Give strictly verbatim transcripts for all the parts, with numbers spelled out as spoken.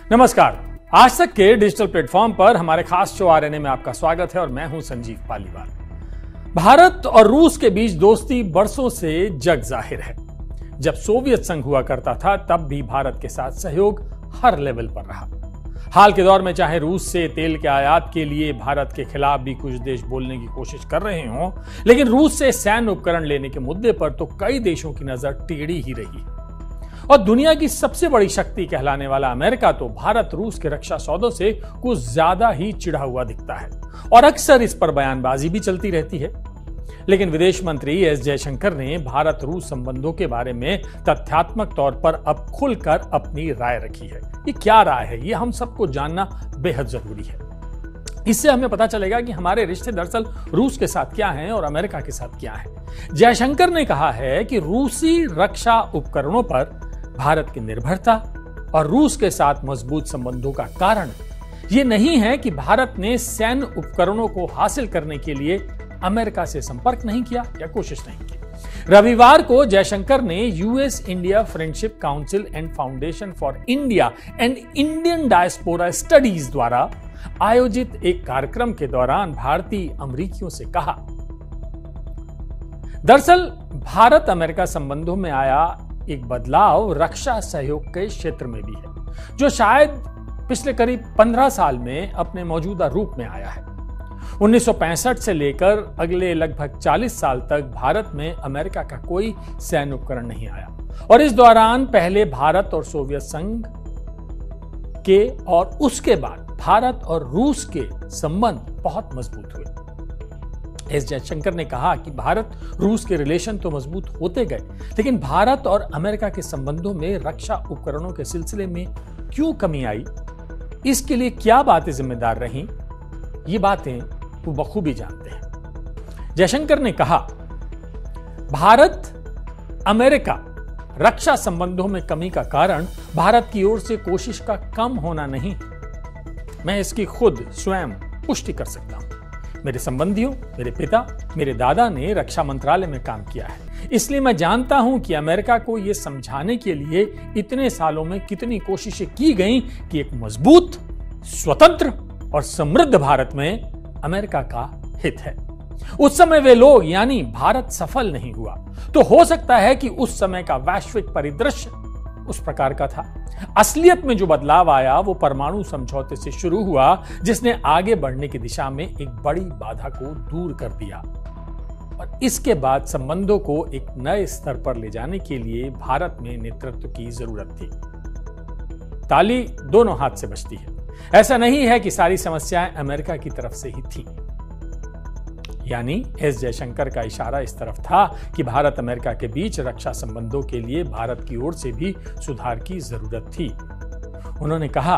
नमस्कार। आज तक के डिजिटल प्लेटफॉर्म पर हमारे खास शो आरएनए में आपका स्वागत है और मैं हूं संजीव पालीवाल। भारत और रूस के बीच दोस्ती बरसों से जग जाहिर है। जब सोवियत संघ हुआ करता था तब भी भारत के साथ सहयोग हर लेवल पर रहा। हाल के दौर में चाहे रूस से तेल के आयात के लिए भारत के खिलाफ भी कुछ देश बोलने की कोशिश कर रहे हों, लेकिन रूस से सैन्य उपकरण लेने के मुद्दे पर तो कई देशों की नजर टेढ़ी ही रही। और दुनिया की सबसे बड़ी शक्ति कहलाने वाला अमेरिका तो भारत रूस के रक्षा सौदों से कुछ ज्यादा ही चिढ़ा हुआ दिखता है और अक्सर इस पर बयानबाजी भी चलती रहती है। लेकिन विदेश मंत्री एस जयशंकर ने भारत रूस संबंधों के बारे में तथ्यात्मक तौर पर अब खुलकर अपनी राय रखी है। ये क्या राय है, ये हम सबको जानना बेहद जरूरी है। इससे हमें पता चलेगा कि हमारे रिश्ते दरअसल रूस के साथ क्या हैं और अमेरिका के साथ क्या है। जयशंकर ने कहा है कि रूसी रक्षा उपकरणों पर भारत की निर्भरता और रूस के साथ मजबूत संबंधों का कारण यह नहीं है कि भारत ने सैन्य उपकरणों को हासिल करने के लिए अमेरिका से संपर्क नहीं किया या कोशिश नहीं की। रविवार को जयशंकर ने US India friendship council and foundation for India and Indian diaspora studies द्वारा आयोजित एक कार्यक्रम के दौरान भारतीय अमेरिकियों से कहा, दरअसल भारत अमेरिका संबंधों में आया एक बदलाव रक्षा सहयोग के क्षेत्र में भी है, जो शायद पिछले करीब पंद्रह साल में अपने मौजूदा रूप में आया है। उन्नीस सौ पैंसठ से लेकर अगले लगभग चालीस साल तक भारत में अमेरिका का कोई सैन्य उपकरण नहीं आया और इस दौरान पहले भारत और सोवियत संघ के और उसके बाद भारत और रूस के संबंध बहुत मजबूत हुए। एस जयशंकर ने कहा कि भारत रूस के रिलेशन तो मजबूत होते गए, लेकिन भारत और अमेरिका के संबंधों में रक्षा उपकरणों के सिलसिले में क्यों कमी आई, इसके लिए क्या बातें जिम्मेदार रहीं, ये बातें वो बखूबी जानते हैं। जयशंकर ने कहा, भारत अमेरिका रक्षा संबंधों में कमी का कारण भारत की ओर से कोशिश का कम होना नहीं, मैं इसकी खुद स्वयं पुष्टि कर सकता हूं। मेरे संबंधियों, मेरे पिता, मेरे दादा ने रक्षा मंत्रालय में काम किया है, इसलिए मैं जानता हूं कि अमेरिका को यह समझाने के लिए इतने सालों में कितनी कोशिशें की गईं कि एक मजबूत, स्वतंत्र और समृद्ध भारत में अमेरिका का हित है। उस समय वे लोग यानी भारत सफल नहीं हुआ तो हो सकता है कि उस समय का वैश्विक परिदृश्य उस प्रकार का था। असलियत में जो बदलाव आया वो परमाणु समझौते से शुरू हुआ, जिसने आगे बढ़ने की दिशा में एक बड़ी बाधा को दूर कर दिया और इसके बाद संबंधों को एक नए स्तर पर ले जाने के लिए भारत में नेतृत्व की जरूरत थी। ताली दोनों हाथ से बजती है। ऐसा नहीं है कि सारी समस्याएं अमेरिका की तरफ से ही थी। यानी एस जयशंकर का इशारा इस तरफ था कि भारत अमेरिका के बीच रक्षा संबंधों के लिए भारत की ओर से भी सुधार की जरूरत थी। उन्होंने कहा,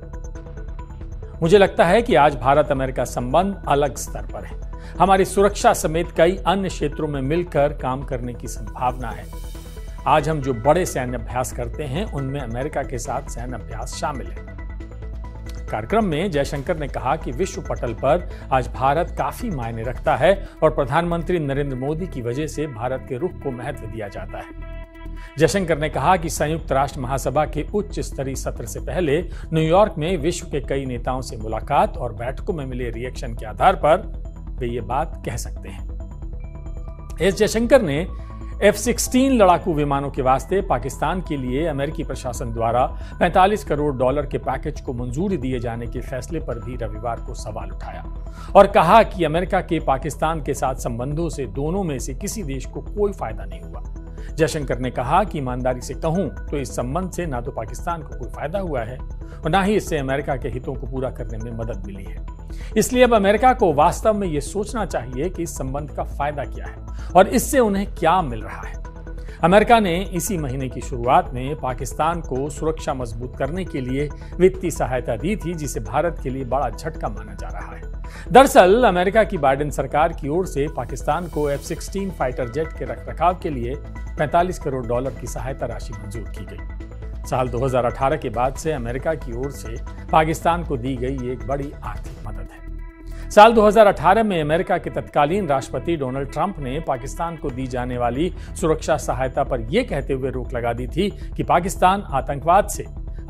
मुझे लगता है कि आज भारत अमेरिका संबंध अलग स्तर पर है। हमारी सुरक्षा समेत कई अन्य क्षेत्रों में मिलकर काम करने की संभावना है। आज हम जो बड़े सैन्य अभ्यास करते हैं उनमें अमेरिका के साथ सैन्य अभ्यास शामिल है। कार्यक्रम में जयशंकर ने कहा कि विश्व पटल पर आज भारत काफी मायने रखता है और प्रधानमंत्री नरेंद्र मोदी की वजह से भारत के रुख को महत्व दिया जाता है। जयशंकर ने कहा कि संयुक्त राष्ट्र महासभा के उच्च स्तरीय सत्र से पहले न्यूयॉर्क में विश्व के कई नेताओं से मुलाकात और बैठकों में मिले रिएक्शन के आधार पर वे ये बात कह सकते हैं। एस जयशंकर ने एफ सिक्सटीन लड़ाकू विमानों के वास्ते पाकिस्तान के लिए अमेरिकी प्रशासन द्वारा पैंतालीस करोड़ डॉलर के पैकेज को मंजूरी दिए जाने के फैसले पर भी रविवार को सवाल उठाया और कहा कि अमेरिका के पाकिस्तान के साथ संबंधों से दोनों में से किसी देश को कोई फायदा नहीं हुआ। जयशंकर ने कहा कि ईमानदारी से कहूं तो इस संबंध से ना तो पाकिस्तान को कोई फायदा हुआ है और ना ही इससे अमेरिका के हितों को पूरा करने में मदद मिली है। इसलिए अब अमेरिका को वास्तव में यह सोचना चाहिए कि इस संबंध का फायदा क्या है और इससे उन्हें क्या मिल रहा है। अमेरिका ने इसी महीने की शुरुआत में पाकिस्तान को सुरक्षा मजबूत करने के लिए वित्तीय सहायता दी थी, जिसे भारत के लिए बड़ा झटका माना जा रहा है। दरअसल अमेरिका की बाइडेन सरकार की ओर से पाकिस्तान को एफ सिक्सटीन फाइटर जेट के रखरखाव के लिए पैंतालीस करोड़ डॉलर की सहायता राशि मंजूर की गई। साल दो हज़ार अठारह के बाद से अमेरिका की ओर से पाकिस्तान को दी गई एक बड़ी आर्थिक मदद है। साल दो हज़ार अठारह में अमेरिका के तत्कालीन राष्ट्रपति डोनाल्ड ट्रंप ने पाकिस्तान को दी जाने वाली सुरक्षा सहायता पर यह कहते हुए रोक लगा दी थी कि पाकिस्तान आतंकवाद से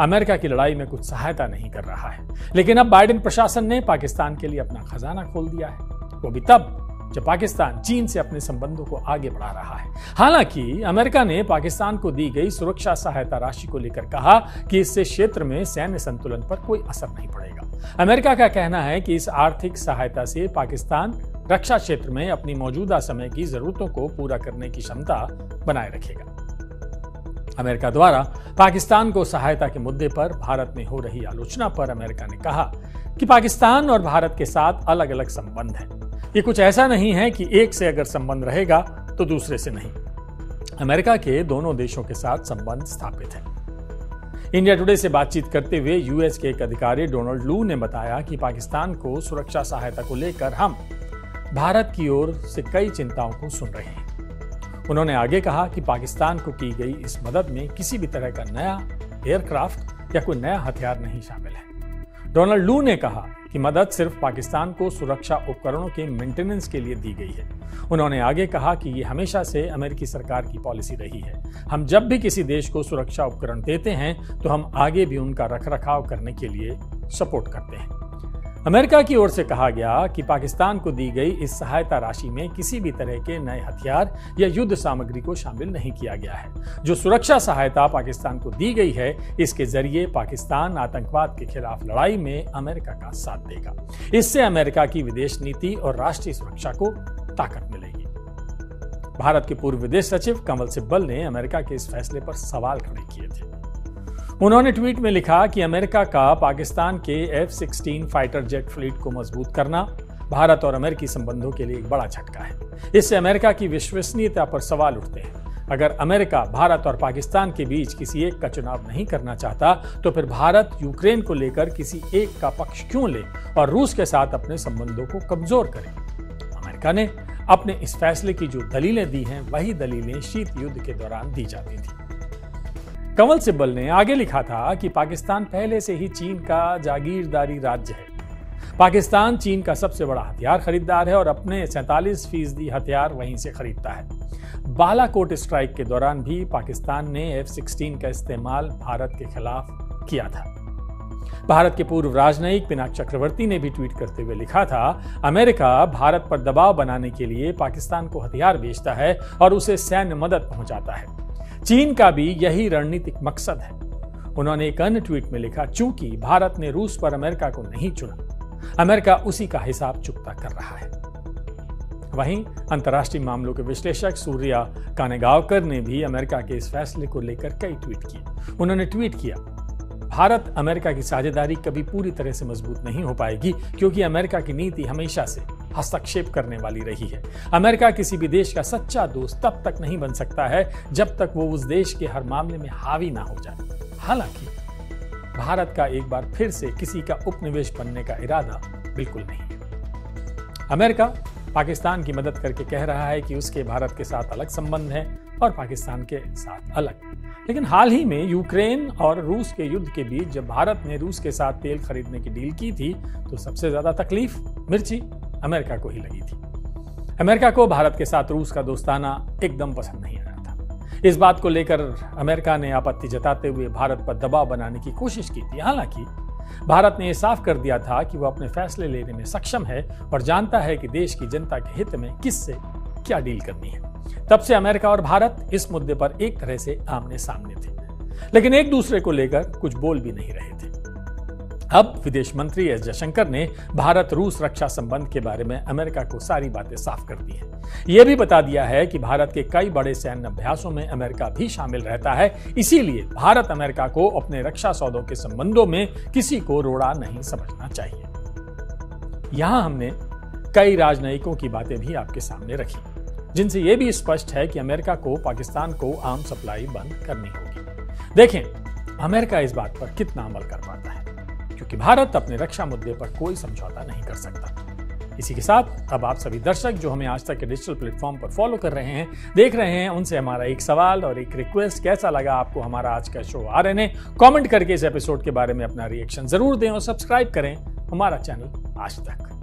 अमेरिका की लड़ाई में कुछ सहायता नहीं कर रहा है। लेकिन अब बाइडेन प्रशासन ने पाकिस्तान के लिए अपना खजाना खोल दिया है, वो भी तब जब पाकिस्तान चीन से अपने संबंधों को आगे बढ़ा रहा है। हालांकि अमेरिका ने पाकिस्तान को दी गई सुरक्षा सहायता राशि को लेकर कहा कि इससे क्षेत्र में सैन्य संतुलन पर कोई असर नहीं पड़ेगा। अमेरिका का कहना है कि इस आर्थिक सहायता से पाकिस्तान रक्षा क्षेत्र में अपनी मौजूदा समय की जरूरतों को पूरा करने की क्षमता बनाए रखेगा। अमेरिका द्वारा पाकिस्तान को सहायता के मुद्दे पर भारत में हो रही आलोचना पर अमेरिका ने कहा कि पाकिस्तान और भारत के साथ अलग अलग संबंध हैं। ये कुछ ऐसा नहीं है कि एक से अगर संबंध रहेगा तो दूसरे से नहीं। अमेरिका के दोनों देशों के साथ संबंध स्थापित है। इंडिया टुडे से बातचीत करते हुए यूएस के एक अधिकारी डोनाल्ड लू ने बताया कि पाकिस्तान को सुरक्षा सहायता को लेकर हम भारत की ओर से कई चिंताओं को सुन रहे हैं। उन्होंने आगे कहा कि पाकिस्तान को की गई इस मदद में किसी भी तरह का नया एयरक्राफ्ट या कोई नया हथियार नहीं शामिल है। डोनाल्ड लू ने कहा कि मदद सिर्फ पाकिस्तान को सुरक्षा उपकरणों के मेंटेनेंस के लिए दी गई है। उन्होंने आगे कहा कि ये हमेशा से अमेरिकी सरकार की पॉलिसी रही है। हम जब भी किसी देश को सुरक्षा उपकरण देते हैं तो हम आगे भी उनका रखरखाव करने के लिए सपोर्ट करते हैं। अमेरिका की ओर से कहा गया कि पाकिस्तान को दी गई इस सहायता राशि में किसी भी तरह के नए हथियार या युद्ध सामग्री को शामिल नहीं किया गया है। जो सुरक्षा सहायता पाकिस्तान को दी गई है, इसके जरिए पाकिस्तान आतंकवाद के खिलाफ लड़ाई में अमेरिका का साथ देगा। इससे अमेरिका की विदेश नीति और राष्ट्रीय सुरक्षा को ताकत मिलेगी। भारत के पूर्व विदेश सचिव कमल सिब्बल ने अमेरिका के इस फैसले पर सवाल खड़े किए थे। उन्होंने ट्वीट में लिखा कि अमेरिका का पाकिस्तान के F sixteen fighter jet fleet को मजबूत करना भारत और अमेरिकी संबंधों के लिए एक बड़ा झटका है। इससे अमेरिका की विश्वसनीयता पर सवाल उठते हैं। अगर अमेरिका भारत और पाकिस्तान के बीच किसी एक का चुनाव नहीं करना चाहता तो फिर भारत यूक्रेन को लेकर किसी एक का पक्ष क्यों ले और रूस के साथ अपने संबंधों को कमजोर करे। अमेरिका ने अपने इस फैसले की जो दलीलें दी हैं, वही दलीलें शीत युद्ध के दौरान दी जाती थी। कमल सिब्बल ने आगे लिखा था कि पाकिस्तान पहले से ही चीन का जागीरदारी राज्य है। पाकिस्तान चीन का सबसे बड़ा हथियार खरीदार है और अपने सैंतालीस फीसदी हथियार वहीं से खरीदता है। बालाकोट स्ट्राइक के दौरान भी पाकिस्तान ने एफ सिक्सटीन का इस्तेमाल भारत के खिलाफ किया था। भारत के पूर्व राजनयिक पिनाक चक्रवर्ती ने भी ट्वीट करते हुए लिखा था, अमेरिका भारत पर दबाव बनाने के लिए पाकिस्तान को हथियार बेचता है और उसे सैन्य मदद पहुंचाता है। चीन का भी यही रणनीतिक मकसद है। उन्होंने एक अन्य ट्वीट में लिखा, चूंकि भारत ने रूस पर अमेरिका को नहीं चुना, अमेरिका उसी का हिसाब चुकता कर रहा है। वहीं अंतर्राष्ट्रीय मामलों के विश्लेषक सूर्या कानेगावकर ने भी अमेरिका के इस फैसले को लेकर कई ट्वीट किए। उन्होंने ट्वीट किया, भारत अमेरिका की साझेदारी कभी पूरी तरह से मजबूत नहीं हो पाएगी क्योंकि अमेरिका की नीति हमेशा से हस्तक्षेप करने वाली रही है। अमेरिका किसी भी देश का सच्चा दोस्त तब तक नहीं बन सकता है जब तक वो उस देश के हर मामले में हावी ना हो जाए। हालांकि भारत का एक बार फिर से किसी का उपनिवेश बनने का इरादा बिल्कुल नहीं है। अमेरिका पाकिस्तान की मदद करके कह रहा है कि उसके भारत के साथ अलग संबंध है और पाकिस्तान के साथ अलग। लेकिन हाल ही में यूक्रेन और रूस के युद्ध के बीच जब भारत ने रूस के साथ तेल खरीदने की डील की थी तो सबसे ज्यादा तकलीफ मिर्ची अमेरिका को ही लगी थी। अमेरिका को भारत के साथ रूस का दोस्ताना एकदम पसंद नहीं आया था। इस बात को लेकर अमेरिका ने आपत्ति जताते हुए भारत पर दबाव बनाने की कोशिश की थी। हालांकि भारत ने यह साफ कर दिया था कि वह अपने फैसले लेने में सक्षम है और जानता है कि देश की जनता के हित में किससे क्या डील करनी है। तब से अमेरिका और भारत इस मुद्दे पर एक तरह से आमने सामने थे, लेकिन एक दूसरे को लेकर कुछ बोल भी नहीं रहे थे। अब विदेश मंत्री एस जयशंकर ने भारत रूस रक्षा संबंध के बारे में अमेरिका को सारी बातें साफ कर दी हैं। यह भी बता दिया है कि भारत के कई बड़े सैन्य अभ्यासों में अमेरिका भी शामिल रहता है, इसीलिए भारत अमेरिका को अपने रक्षा सौदों के संबंधों में किसी को रोड़ा नहीं समझना चाहिए। यहां हमने कई राजनयिकों की बातें भी आपके सामने रखी, जिनसे यह भी स्पष्ट है कि अमेरिका को पाकिस्तान को आर्म सप्लाई बंद करनी होगी। देखें अमेरिका इस बात पर कितना अमल कर पाता है, क्योंकि भारत अपने रक्षा मुद्दे पर कोई समझौता नहीं कर सकता। इसी के साथ अब आप सभी दर्शक जो हमें आज तक के डिजिटल प्लेटफॉर्म पर फॉलो कर रहे हैं, देख रहे हैं, उनसे हमारा एक सवाल और एक रिक्वेस्ट, कैसा लगा आपको हमारा आज का शो आरएनए? कमेंट करके इस एपिसोड के बारे में अपना रिएक्शन जरूर दें और सब्सक्राइब करें हमारा चैनल आज तक।